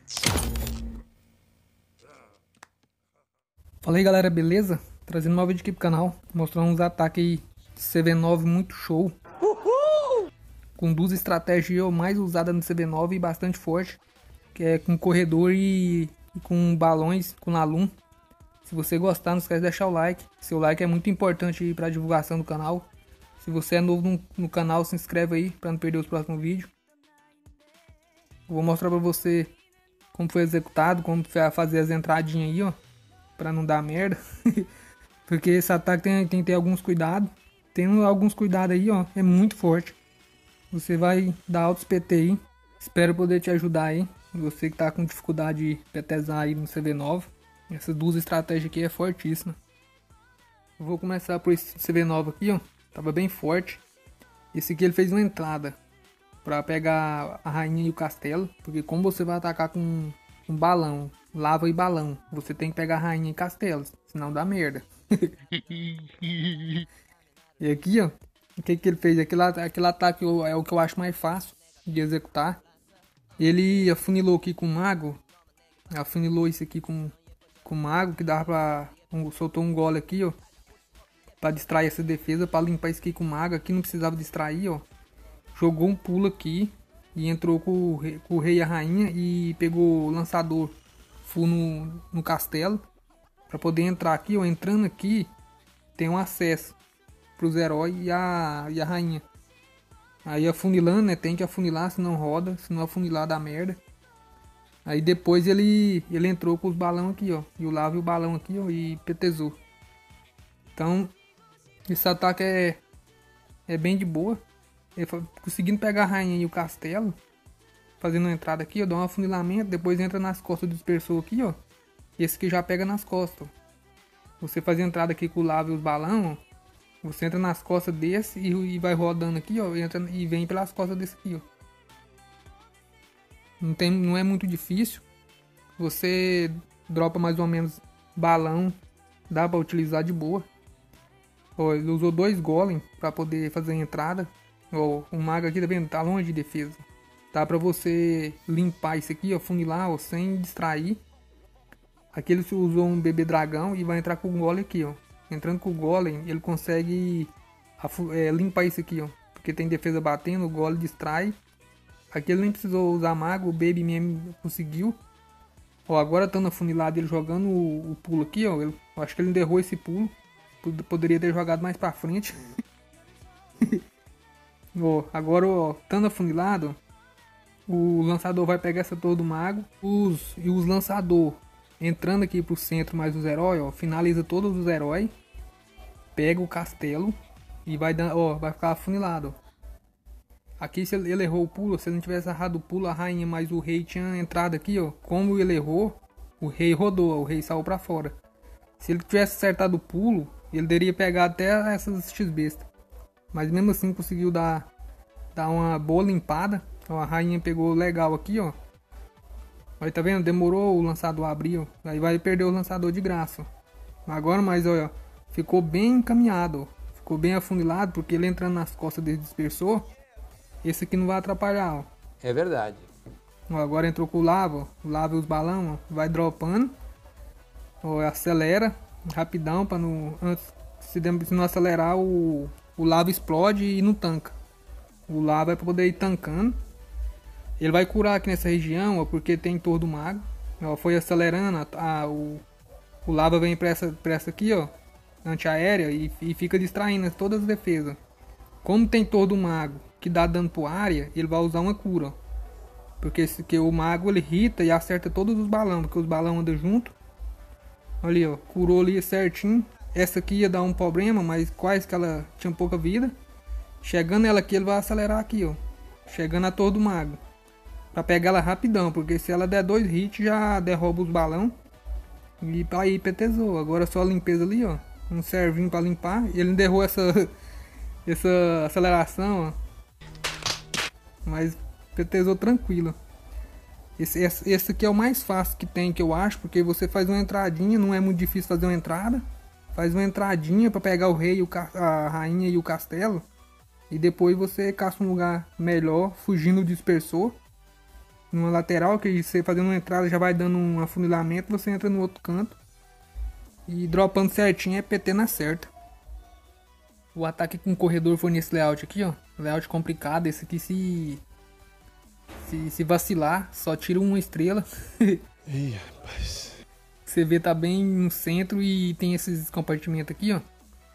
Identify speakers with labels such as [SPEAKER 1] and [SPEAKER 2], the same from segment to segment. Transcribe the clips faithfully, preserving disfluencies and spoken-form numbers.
[SPEAKER 1] Fala aí galera, beleza? Trazendo um novo vídeo aqui pro canal, mostrando uns ataques aí de C V nove muito show. Uhul! Com duas estratégias mais usadas no C V nove e bastante forte, que é com corredor e, e com balões, com Lalum. Se você gostar, não esquece de deixar o like, seu like é muito importante para a divulgação do canal. Se você é novo no, no canal, se inscreve aí para não perder os próximos vídeos. Eu vou mostrar para você como foi executado, como fazer as entradinhas aí, ó. Pra não dar merda. Porque esse ataque tem, tem que ter alguns cuidados. Tem alguns cuidados aí, ó. É muito forte. Você vai dar altos P T aí. Espero poder te ajudar aí. Você que tá com dificuldade de PTzar aí no C V nove. Essas duas estratégias aqui é fortíssima. Eu vou começar por esse C V nove aqui, ó. Tava bem forte. Esse aqui ele fez uma entrada pra pegar a rainha e o castelo. Porque como você vai atacar com um balão, lava e balão, você tem que pegar a rainha e castelos, senão dá merda. E aqui, ó, o que que ele fez? Aquele, aquele ataque é o que eu acho mais fácil de executar. Ele afunilou aqui com o mago, afunilou isso aqui com com o mago, que dava pra... Um, soltou um gole aqui, ó, pra distrair essa defesa, pra limpar isso aqui com o mago. Aqui não precisava distrair, ó. Jogou um pulo aqui e entrou com o rei, com o rei e a rainha e pegou o lançador full no, no castelo. Pra poder entrar aqui, ó. Entrando aqui, tem um acesso pros heróis e a, e a rainha. Aí afunilando, né? Tem que afunilar, senão roda. Se não afunilar, dá merda. Aí depois ele, ele entrou com os balão aqui, ó. E o lava e o balão aqui, ó. E petezou. Então, esse ataque é, é bem de boa. Ele foi conseguindo pegar a rainha e o castelo. Fazendo uma entrada aqui, ó. Dá um afunilamento. Depois entra nas costas do dispersor aqui, ó. Esse aqui já pega nas costas. Você faz a entrada aqui com o lava e os balão, ó. Você entra nas costas desse e, e vai rodando aqui, ó. Entra, e vem pelas costas desse aqui, ó. Não, tem, não é muito difícil. Você dropa mais ou menos balão. Dá pra utilizar de boa. Ó, ele usou dois golem pra poder fazer a entrada. Ó, o mago aqui, tá vendo? Tá longe de defesa. Dá pra você limpar isso aqui, ó. Funilar, ó, sem distrair. Aqui ele usou um bebê dragão e vai entrar com o golem aqui, ó. Entrando com o golem, ele consegue é, limpar isso aqui, ó. Porque tem defesa batendo, o golem distrai. Aqui ele nem precisou usar mago, o baby mesmo conseguiu. Ó, agora estando afunilado, ele jogando o, o pulo aqui, ó. Eu, eu acho que ele errou esse pulo. Poderia ter jogado mais pra frente. Ó, agora, ó, estando afunilado, o lançador vai pegar essa torre do mago. Os, e os lançador entrando aqui pro centro mais os heróis, ó. Finaliza todos os heróis. Pega o castelo. E vai, dar, ó, vai ficar afunilado, ó. Aqui se ele errou o pulo, se ele não tivesse errado o pulo, a rainha mais o rei tinha entrado aqui, ó. Como ele errou, o rei rodou, ó, o rei saiu pra fora. Se ele tivesse acertado o pulo, ele teria pegado até essas X-bestas. Mas mesmo assim conseguiu dar, dar uma boa limpada. Ó, a rainha pegou legal aqui, ó. Aí tá vendo? Demorou o lançador a abrir, ó. Aí vai perder o lançador de graça, ó. Agora, mas olha, ficou bem encaminhado, ó. Ficou bem afunilado, porque ele entrando nas costas dele dispersor. Esse aqui não vai atrapalhar, ó.
[SPEAKER 2] É verdade.
[SPEAKER 1] Ó, agora entrou com o lava, ó. O lava e os balão, ó. Vai dropando. Ó, acelera rapidão para não, antes, se, se não acelerar, o, o lava explode e não tanca. O lava é para poder ir tancando. Ele vai curar aqui nessa região, ó, porque tem torre do mago. Ó, foi acelerando, a, a, o, o lava vem para essa, pra essa aqui, ó, antiaérea, e, e fica distraindo todas as defesas. Como tem torre do mago que dá dano pro área, ele vai usar uma cura, ó. Porque esse, que o mago ele irrita e acerta todos os balões, porque os balões andam junto. Ali, ó, curou ali certinho. Essa aqui ia dar um problema, mas quase que ela tinha pouca vida. Chegando ela aqui, ele vai acelerar aqui, ó. Chegando a torre do mago. Pra pegar ela rapidão, porque se ela der dois hits, já derruba os balão. E aí petezou. Agora só a limpeza ali, ó. Um servinho pra limpar. Ele não errou essa, essa aceleração, ó. Mas petezou tranquilo. Esse, esse, esse aqui é o mais fácil que tem, que eu acho. Porque você faz uma entradinha, não é muito difícil fazer uma entrada. Faz uma entradinha pra pegar o rei, o, a rainha e o castelo. E depois você caça um lugar melhor, fugindo do dispersor. numa lateral, que você fazendo uma entrada já vai dando um afunilamento, você entra no outro canto. E dropando certinho é P T na certa. O ataque com o corredor foi nesse layout aqui, ó. Layout complicado, esse aqui se... Se, se vacilar, só tira uma estrela.
[SPEAKER 2] Ih, rapaz.
[SPEAKER 1] Você vê, tá bem no centro e tem esses compartimentos aqui, ó.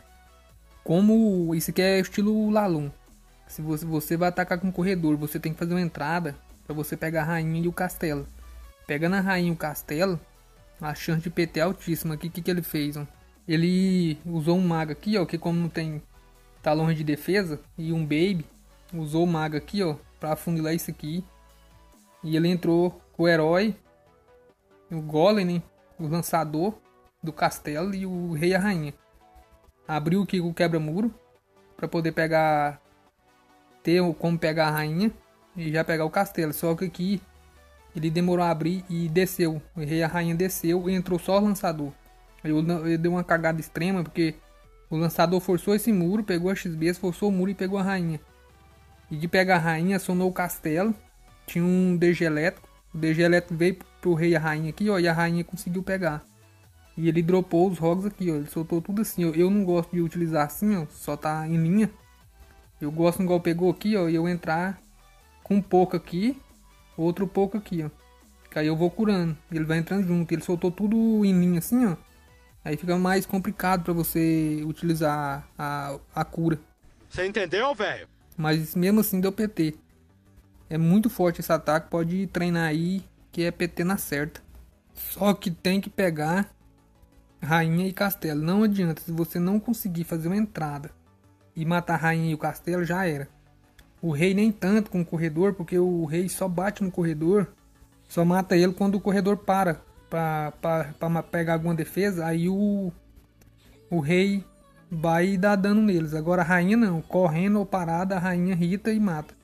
[SPEAKER 1] Como isso aqui é estilo Lalum. Se você, você vai atacar com o corredor, você tem que fazer uma entrada pra você pegar a rainha e o castelo. Pegando a rainha e o castelo, a chance de P T é altíssima. Aqui, o que, que ele fez, ó? Ele usou um mago aqui, ó, que como não tem talões de defesa, e um baby, usou o mago aqui, ó, pra afunilar isso aqui. E ele entrou com o herói, o golem, né, o lançador do castelo e o rei e a rainha. Abriu aqui o quebra-muro pra poder pegar, ter como pegar a rainha e já pegar o castelo. Só que aqui ele demorou a abrir e desceu. O rei e a rainha desceu e entrou só o lançador. Ele deu uma cagada extrema porque o lançador forçou esse muro, pegou a X B, forçou o muro e pegou a rainha. E de pegar a rainha, acionou o castelo. Tinha um D G elétrico. O D G elétrico veio pro rei e a rainha aqui, ó. E a rainha conseguiu pegar. E ele dropou os rogs aqui, ó. Ele soltou tudo assim, ó. Eu não gosto de utilizar assim, ó. Só tá em linha. Eu gosto igual pegou aqui, ó. E eu entrar com um pouco aqui. Outro pouco aqui, ó. Que aí eu vou curando. Ele vai entrando junto. Ele soltou tudo em linha assim, ó. Aí fica mais complicado pra você utilizar a, a cura.
[SPEAKER 2] Você entendeu, velho?
[SPEAKER 1] Mas mesmo assim deu P T. É muito forte esse ataque. Pode treinar aí que é P T na certa. Só que tem que pegar rainha e castelo. Não adianta. Se você não conseguir fazer uma entrada e matar a rainha e o castelo, já era. O rei nem tanto com o corredor, porque o rei só bate no corredor. Só mata ele quando o corredor para pra, pra, pra pegar alguma defesa. Aí o, o rei vai dar dano neles. Agora a rainha não. Correndo ou parada, a rainha irrita e mata.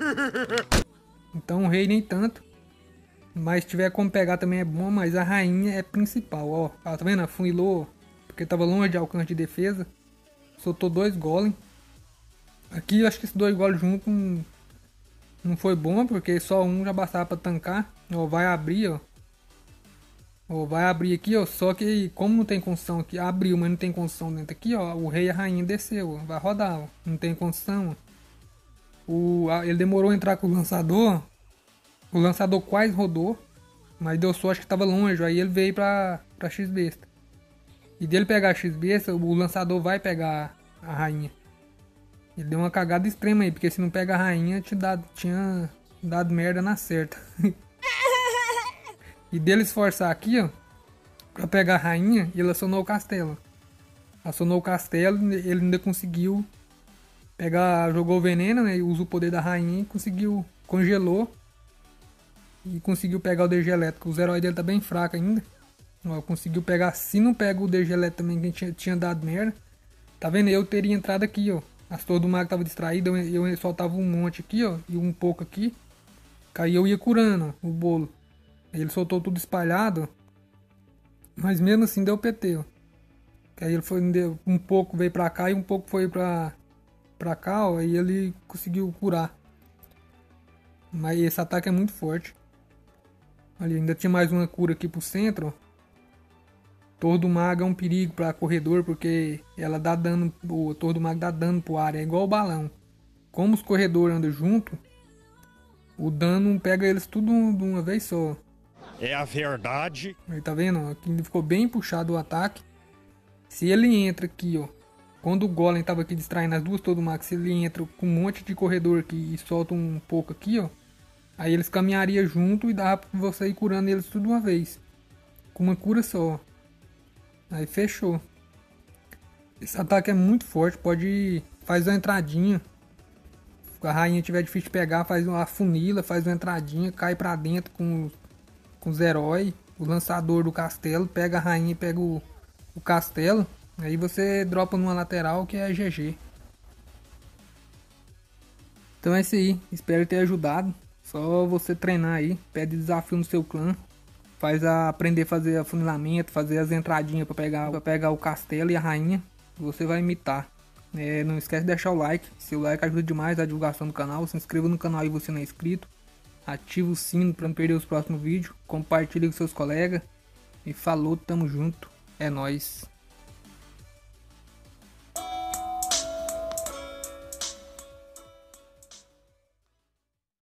[SPEAKER 1] Então o rei nem tanto. Mas se tiver como pegar também é bom. Mas a rainha é principal, ó. Tá vendo? Afunilou porque tava longe de alcance de defesa. Soltou dois golem. Aqui eu acho que esses dois golems juntos não, não foi bom, porque só um já bastava pra tancar. Ó, vai abrir, ó. Ó, vai abrir aqui, ó. Só que como não tem construção aqui, abriu, mas não tem construção dentro aqui, ó. O rei e a rainha desceu, ó. Vai rodar, ó. Não tem construção, ó. O, a, ele demorou a entrar com o lançador. O lançador quase rodou, mas deu sorte que tava longe. Aí ele veio pra, pra X-Besta. E dele pegar a X-Besta, o lançador vai pegar a rainha. Ele deu uma cagada extrema aí, porque se não pega a rainha, te dá, tinha dado merda na certa. E dele esforçar aqui, ó, pra pegar a rainha, ele acionou o castelo. Acionou o castelo, ele ainda conseguiu pegar, jogou o veneno, né, usa o poder da rainha e conseguiu, congelou. E conseguiu pegar o D G elétrico. Os heróis dele tá bem fraco ainda. Ó, conseguiu pegar, se não pega o D G elétrico também, que tinha, tinha dado merda. Tá vendo? Eu teria entrado aqui, ó. As torres do mago tava distraída, eu, eu soltava um monte aqui, ó, e um pouco aqui. Aí eu ia curando, ó, o bolo. Aí ele soltou tudo espalhado, mas mesmo assim deu P T, ó. Aí ele foi, deu, um pouco veio pra cá e um pouco foi pra, pra cá, ó, e ele conseguiu curar. Mas esse ataque é muito forte. Ali, ainda tinha mais uma cura aqui pro centro, ó. Torre do mago é um perigo para corredor, porque ela dá dano, o torre do mago dá dano pro ar, é igual o balão. Como os corredores andam junto, o dano pega eles tudo de uma vez só.
[SPEAKER 2] É a verdade.
[SPEAKER 1] Aí tá vendo? Aqui ficou bem puxado o ataque. Se ele entra aqui, ó, quando o golem tava aqui distraindo as duas torres do mago, se ele entra com um monte de corredor aqui e solta um pouco aqui, ó, aí eles caminhariam junto e dava pra você ir curando eles tudo de uma vez. Com uma cura só. Aí fechou. Esse ataque é muito forte. Pode... Faz uma entradinha. Se a rainha tiver difícil de pegar, faz uma funila, faz uma entradinha, cai pra dentro com, com os heróis. O lançador do castelo pega a rainha e pega o, o castelo. Aí você dropa numa lateral que é G G. Então é isso aí. Espero ter ajudado. Só você treinar aí. Pede desafio no seu clã. Faz a aprender a fazer afunilamento, fazer as entradinhas para pegar, pra pegar o castelo e a rainha. Você vai imitar. É, não esquece de deixar o like. Seu like ajuda demais a divulgação do canal. Se inscreva no canal aí se você não é inscrito. ativa o sino para não perder os próximos vídeos, compartilha com seus colegas e falou, tamo junto, é nóis.